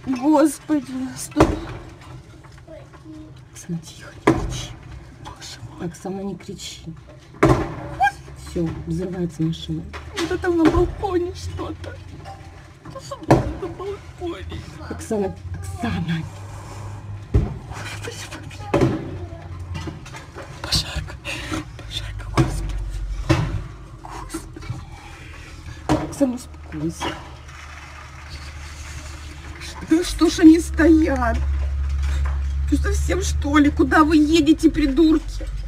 Господи, стоп. Оксана, тихо, не кричи. Оксана, не кричи. Все, взрывается машина. Вот это на балконе что-то. Что на балконе? Оксана, Оксана. Пожарка, Господи. Оксана, успокойся. Да что ж они стоят? Что совсем что ли? Куда вы едете, придурки?